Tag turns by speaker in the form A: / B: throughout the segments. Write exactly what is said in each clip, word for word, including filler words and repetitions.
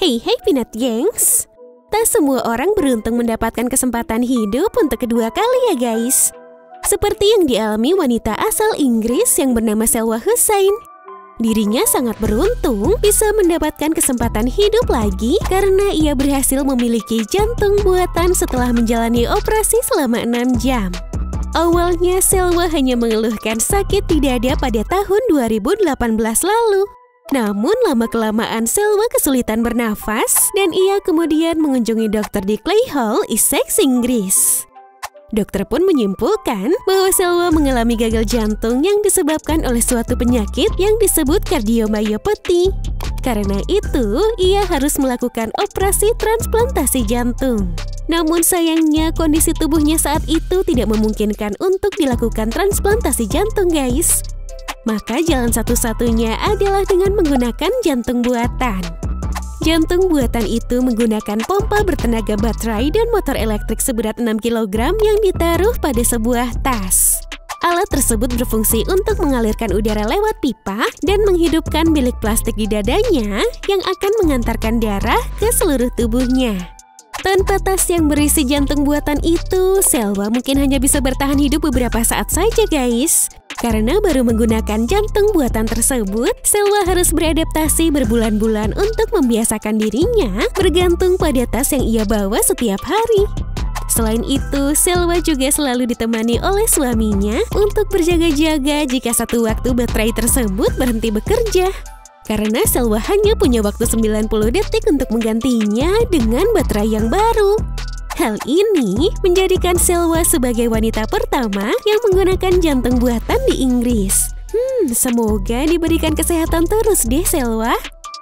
A: Hey, hey Peanut Gengs! Tak semua orang beruntung mendapatkan kesempatan hidup untuk kedua kali ya guys. Seperti yang dialami wanita asal Inggris yang bernama Selwa Hussein. Dirinya sangat beruntung bisa mendapatkan kesempatan hidup lagi karena ia berhasil memiliki jantung buatan setelah menjalani operasi selama enam jam. Awalnya Selwa hanya mengeluhkan sakit di dada pada tahun dua ribu delapan belas lalu. Namun lama-kelamaan Selwa kesulitan bernafas dan ia kemudian mengunjungi dokter di Clayhall, Essex, Inggris. Dokter pun menyimpulkan bahwa Selwa mengalami gagal jantung yang disebabkan oleh suatu penyakit yang disebut kardiomyopati. Karena itu, ia harus melakukan operasi transplantasi jantung. Namun sayangnya kondisi tubuhnya saat itu tidak memungkinkan untuk dilakukan transplantasi jantung guys. Maka jalan satu-satunya adalah dengan menggunakan jantung buatan. Jantung buatan itu menggunakan pompa bertenaga baterai dan motor elektrik seberat enam kilogram yang ditaruh pada sebuah tas. Alat tersebut berfungsi untuk mengalirkan udara lewat pipa dan menghidupkan bilik plastik di dadanya yang akan mengantarkan darah ke seluruh tubuhnya. Tanpa tas yang berisi jantung buatan itu, Selwa mungkin hanya bisa bertahan hidup beberapa saat saja guys. Karena baru menggunakan jantung buatan tersebut, Selwa harus beradaptasi berbulan-bulan untuk membiasakan dirinya bergantung pada tas yang ia bawa setiap hari. Selain itu, Selwa juga selalu ditemani oleh suaminya untuk berjaga-jaga jika satu waktu baterai tersebut berhenti bekerja. Karena Selwa hanya punya waktu sembilan puluh detik untuk menggantinya dengan baterai yang baru. Hal ini menjadikan Selwa sebagai wanita pertama yang menggunakan jantung buatan di Inggris. Hmm, semoga diberikan kesehatan terus deh Selwa.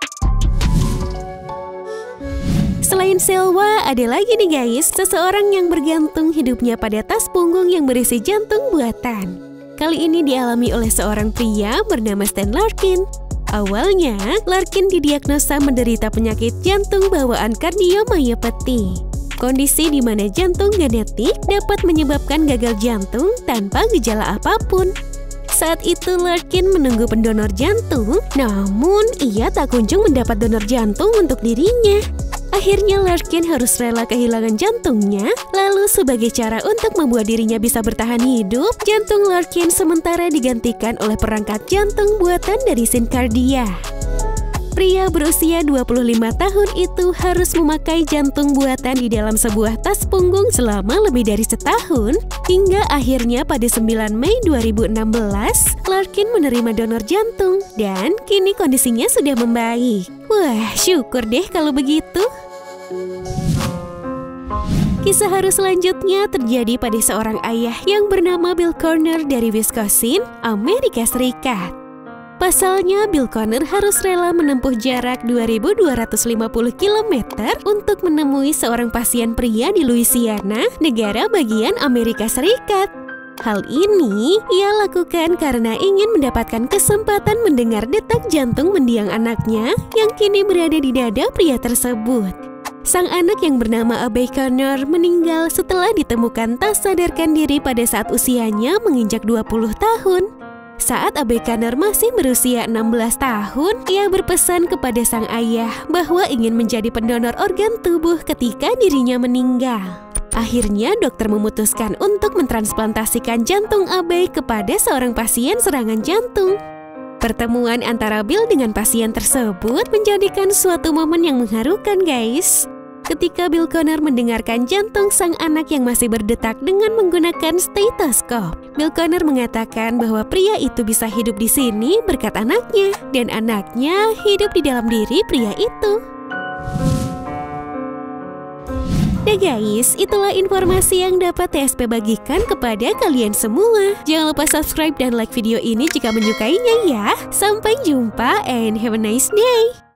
A: Selain Selwa, ada lagi nih guys, seseorang yang bergantung hidupnya pada tas punggung yang berisi jantung buatan. Kali ini dialami oleh seorang pria bernama Stan Larkin. Awalnya, Larkin didiagnosa menderita penyakit jantung bawaan kardiomyopati. Kondisi di mana jantung genetik dapat menyebabkan gagal jantung tanpa gejala apapun. Saat itu Larkin menunggu pendonor jantung, namun ia tak kunjung mendapat donor jantung untuk dirinya. Akhirnya Larkin harus rela kehilangan jantungnya, lalu sebagai cara untuk membuat dirinya bisa bertahan hidup, jantung Larkin sementara digantikan oleh perangkat jantung buatan dari Syncardia. Pria berusia dua puluh lima tahun itu harus memakai jantung buatan di dalam sebuah tas punggung selama lebih dari setahun, hingga akhirnya pada sembilan Mei dua ribu enam belas, Larkin menerima donor jantung dan kini kondisinya sudah membaik. Wah, syukur deh kalau begitu. Kisah haru selanjutnya terjadi pada seorang ayah yang bernama Bill Corner dari Wisconsin, Amerika Serikat. Pasalnya, Bill Corner harus rela menempuh jarak dua ribu dua ratus lima puluh kilometer untuk menemui seorang pasien pria di Louisiana, negara bagian Amerika Serikat. Hal ini ia lakukan karena ingin mendapatkan kesempatan mendengar detak jantung mendiang anaknya yang kini berada di dada pria tersebut. Sang anak yang bernama Abbey Corner meninggal setelah ditemukan tak sadarkan diri pada saat usianya menginjak dua puluh tahun. Saat Abbey Corner masih berusia enam belas tahun, ia berpesan kepada sang ayah bahwa ingin menjadi pendonor organ tubuh ketika dirinya meninggal. Akhirnya dokter memutuskan untuk mentransplantasikan jantung Abbey kepada seorang pasien serangan jantung. Pertemuan antara Bill dengan pasien tersebut menjadikan suatu momen yang mengharukan guys. Ketika Bill Corner mendengarkan jantung sang anak yang masih berdetak dengan menggunakan stetoskop, Bill Corner mengatakan bahwa pria itu bisa hidup di sini berkat anaknya, dan anaknya hidup di dalam diri pria itu. Nah guys, itulah informasi yang dapat T S P bagikan kepada kalian semua. Jangan lupa subscribe dan like video ini jika menyukainya ya. Sampai jumpa and have a nice day.